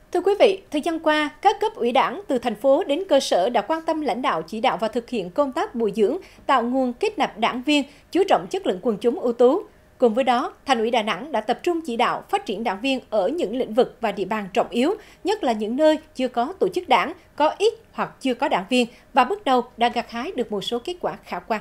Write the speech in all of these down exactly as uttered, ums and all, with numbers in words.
Thưa quý vị, thời gian qua, các cấp ủy Đảng từ thành phố đến cơ sở đã quan tâm lãnh đạo chỉ đạo và thực hiện công tác bồi dưỡng, tạo nguồn kết nạp đảng viên, chú trọng chất lượng quần chúng ưu tú. Cùng với đó, Thành ủy Đà Nẵng đã tập trung chỉ đạo phát triển đảng viên ở những lĩnh vực và địa bàn trọng yếu, nhất là những nơi chưa có tổ chức đảng, có ít hoặc chưa có đảng viên và bước đầu đã gặt hái được một số kết quả khả quan.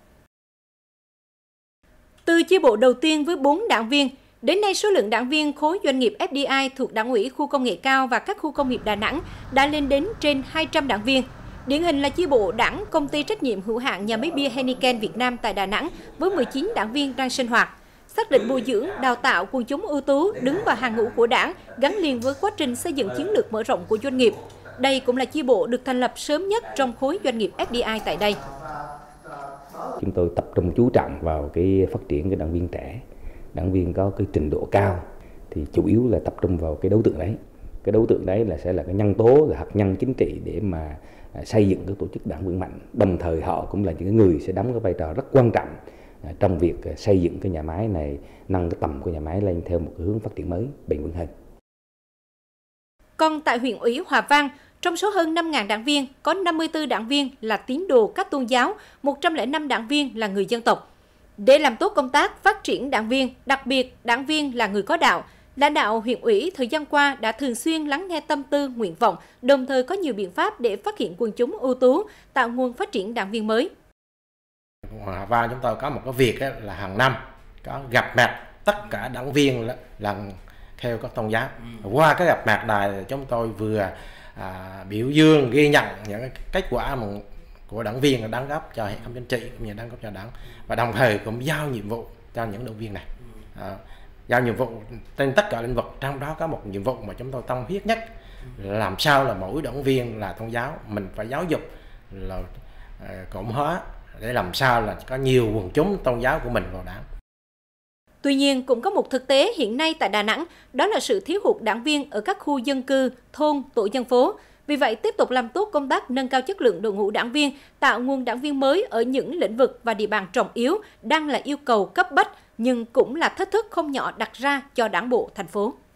Từ chi bộ đầu tiên với bốn đảng viên, đến nay số lượng đảng viên khối doanh nghiệp ép đê i thuộc Đảng ủy khu công nghệ cao và các khu công nghiệp Đà Nẵng đã lên đến trên hai trăm đảng viên. Điển hình là chi bộ Đảng Công ty trách nhiệm hữu hạn nhà máy bia Heineken Việt Nam tại Đà Nẵng với mười chín đảng viên đang sinh hoạt. Xác định bồi dưỡng, đào tạo quần chúng ưu tú đứng vào hàng ngũ của Đảng gắn liền với quá trình xây dựng chiến lược mở rộng của doanh nghiệp. Đây cũng là chi bộ được thành lập sớm nhất trong khối doanh nghiệp ép đê i tại đây. Chúng tôi tập trung chú trọng vào cái phát triển cái đảng viên trẻ, đảng viên có cái trình độ cao thì chủ yếu là tập trung vào cái đối tượng đấy. Cái đối tượng đấy là sẽ là cái nhân tố, là hạt nhân chính trị để mà xây dựng cái tổ chức đảng viên mạnh. Đồng thời họ cũng là những người sẽ đóng cái vai trò rất quan trọng trong việc xây dựng cái nhà máy này, nâng cái tầm của nhà máy lên theo một cái hướng phát triển mới, bền vững hơn. Còn tại huyện ủy Hòa Vang, trong số hơn năm nghìn đảng viên, có năm mươi tư đảng viên là tín đồ các tôn giáo, một trăm lẻ năm đảng viên là người dân tộc. Để làm tốt công tác phát triển đảng viên, đặc biệt đảng viên là người có đạo, lãnh đạo huyện ủy thời gian qua đã thường xuyên lắng nghe tâm tư, nguyện vọng, đồng thời có nhiều biện pháp để phát hiện quần chúng ưu tú, tạo nguồn phát triển đảng viên mới. Hòa Vang chúng tôi có một cái việc là hàng năm có gặp mặt tất cả đảng viên là theo các tôn giáo. Qua cái gặp mặt này chúng tôi vừa à, biểu dương ghi nhận những cái kết quả mà của đảng viên đóng góp cho hệ thống chính trị cũng như đóng góp cho đảng, và đồng thời cũng giao nhiệm vụ cho những đảng viên này, à, giao nhiệm vụ trên tất cả lĩnh vực, trong đó có một nhiệm vụ mà chúng tôi tâm huyết nhất là làm sao là mỗi đảng viên là tôn giáo mình phải giáo dục là à, cộng hóa để làm sao là có nhiều quần chúng tôn giáo của mình vào đảng. Tuy nhiên, cũng có một thực tế hiện nay tại Đà Nẵng, đó là sự thiếu hụt đảng viên ở các khu dân cư, thôn, tổ dân phố. Vì vậy, tiếp tục làm tốt công tác nâng cao chất lượng đội ngũ đảng viên, tạo nguồn đảng viên mới ở những lĩnh vực và địa bàn trọng yếu đang là yêu cầu cấp bách, nhưng cũng là thách thức không nhỏ đặt ra cho Đảng bộ thành phố.